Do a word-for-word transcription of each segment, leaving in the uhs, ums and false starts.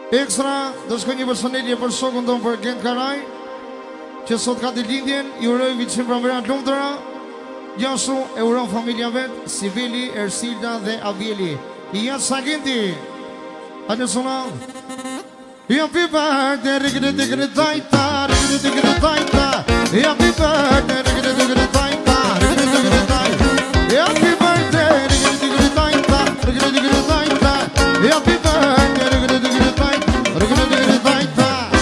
Ekstra, do shkoj një përshëndetje për shokun tonë për Gent Karaj, që sot ka ditëlindjen, i uroj vitin pranvera të lumtura. Gjashtu e uron familja vet, Sibeli, Ersilda dhe Abieli. I janë Sagenti. Hajde sona. Happy birthday, rigre digre taita, rigre digre taita. Happy birthday, rigre digre taita, rigre digre taita. Happy birthday, rigre digre taita, rigre digre taita. Happy birthday, rigre digre taita, rigre digre taita.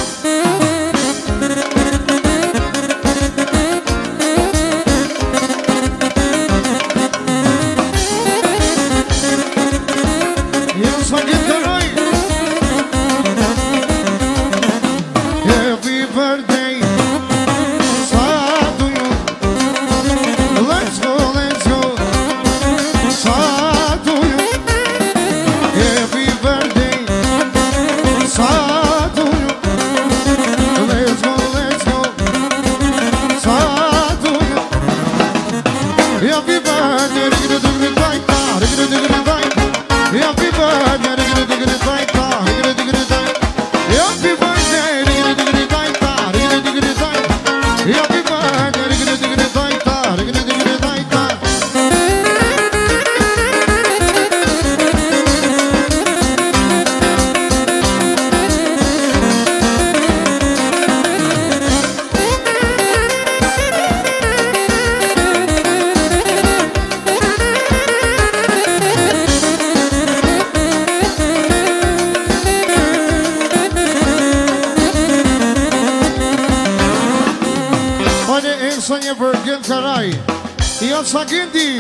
Sagenti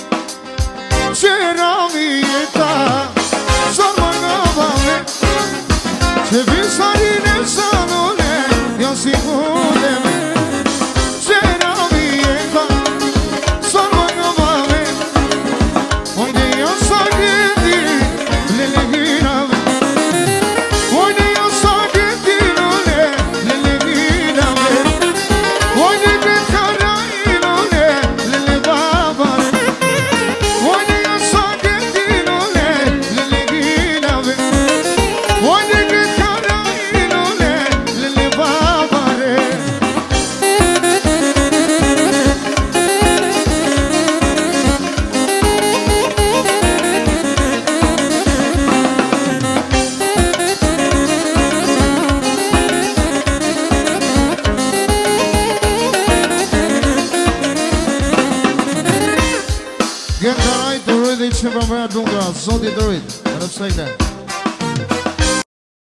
c'era vita solo nove se vi sali nel salone io sicuro c'era vita solo nove onde io sagenti le leghina onde io sagenti le le leghina onde che Gent Karaj të rrëdhe i që përmëra të lungra, Zoti të rrëdhe, në rëpsejnë.